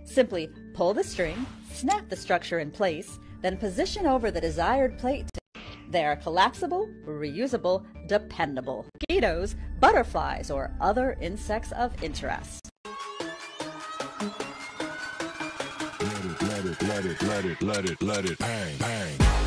Simply pull the string, snap the structure in place, then position over the desired plate. They are collapsible, reusable, dependable. Mosquitoes, butterflies, or other insects of interest. Let it, bang, bang.